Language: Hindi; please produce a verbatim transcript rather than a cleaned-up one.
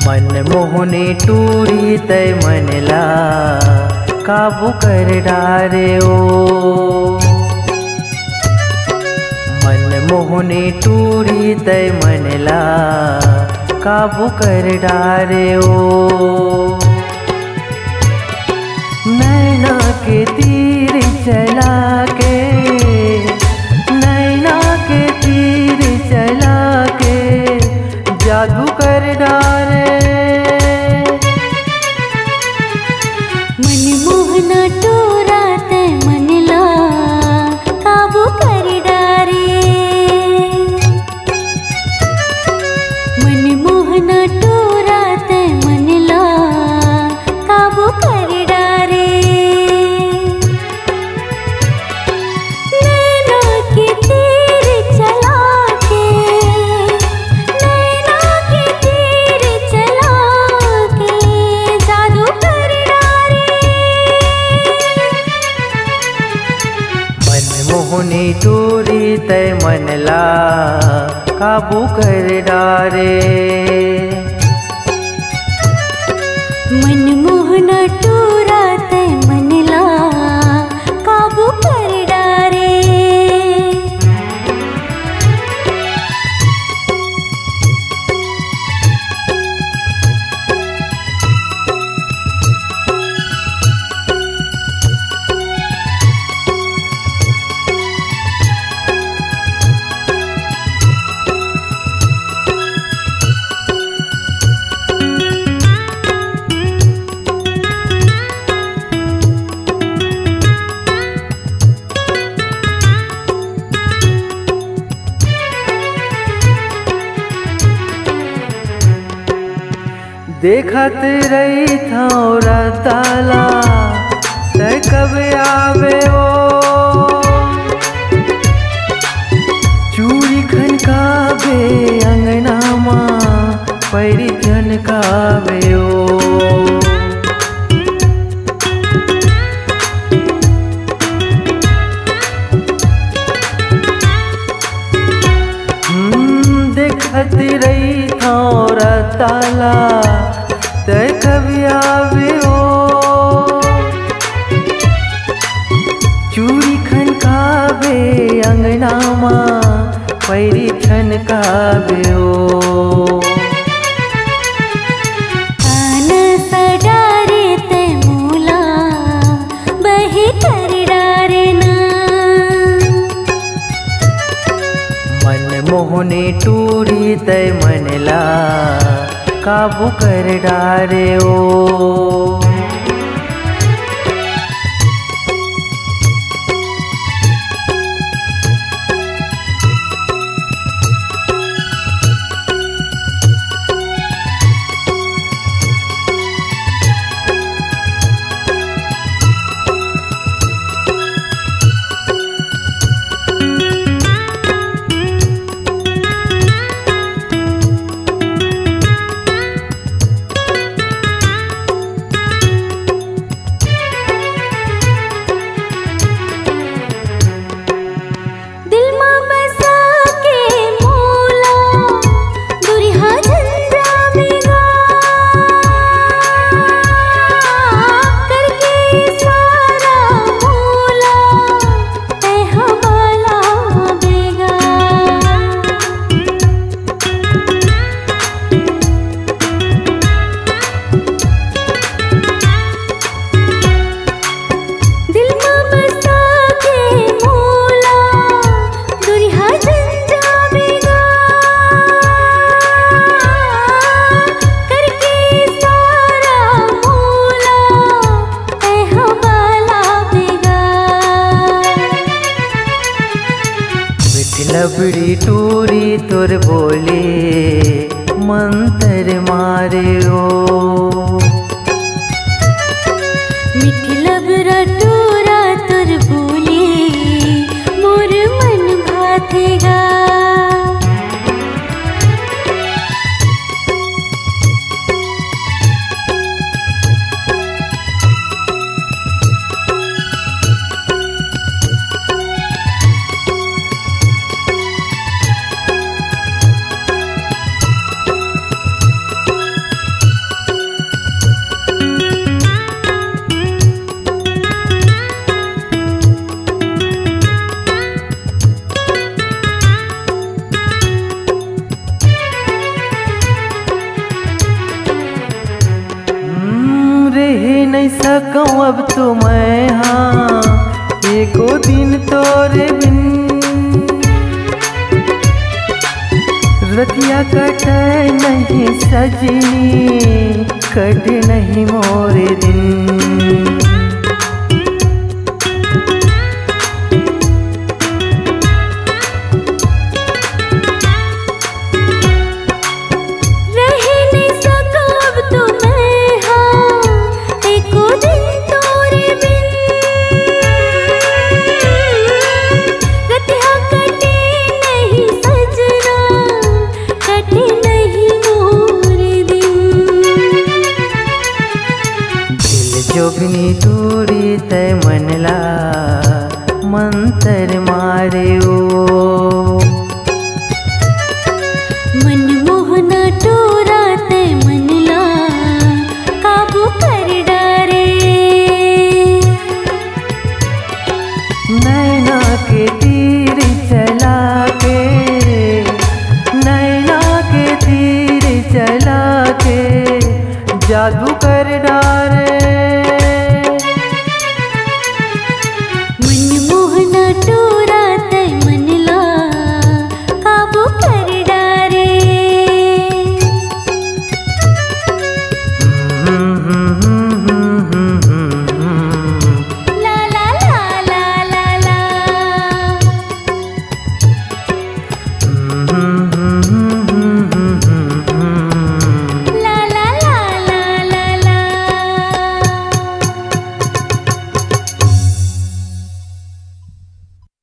मन मोहनी टूरी तय मनला काबू कर डारे ओ। मन मोहनी टूरी तय मनला काबू कर डारे ओ। नैना के तीर चला के, नैना के तीर चला के जादू कर डारे। मन मोहना टूरा तय मनला काबू कर डारे। मन मोहना टूरा तय मनला काबू कर डारे। नैना के तीर चला के, नैना के तीर चला के जादू कर डारे। मन मोहनी टूरी तय मनला काबू कर डारे। मन मोहना टूरा तय मनला काबू कर डारे। देखत रही था ताला तय कब आवे ओ। चूड़ी खनकावे अंगना माँ पैरी झनकावे ओ। हम्म देखत रही था ताला तय कभी आवे ओ। चूड़ी खनकावे अंगना माँ पैरी खनकावे ओ। कान सडारे तय मूला बही कर डारे ना। मन मोहनी टूरी तय मनला काबू कर डारे ओ। लबड़ी टूरी तुर बोले मंतर मारे ओ। मिठी लबड़ा टूरा तुर बोले मोर मन भातेगा। नहीं सकूं अब तो मैं हाँ एको दिन तोरे बिन। रतिया कटे नहीं सजनी कटे नहीं मोरे दिन। जोगनी दूरी तय मनला मंतर मारे ओ। मन मोहना टोरा तय मनला काबू कर डारे। नैना के तीर चला के नैना के तीर चला के जादू कर डारे। टोरा तय मनला काबू कर डारे। हम्म हम्म हम्म